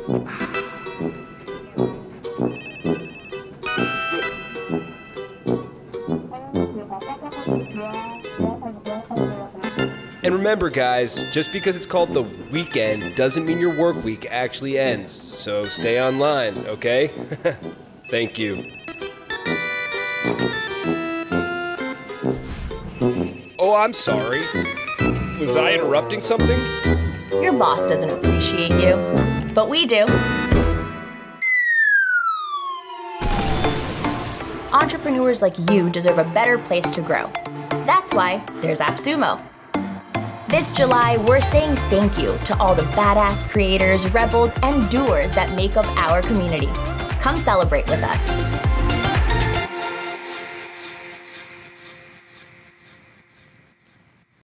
And remember, guys, just because it's called the weekend doesn't mean your work week actually ends. So stay online, okay? Thank you. Oh, I'm sorry. Was I interrupting something? Your boss doesn't appreciate you, but we do. Entrepreneurs like you deserve a better place to grow. That's why there's Sumo. This July, we're saying thank you to all the badass creators, rebels, and doers that make up our community. Come celebrate with us.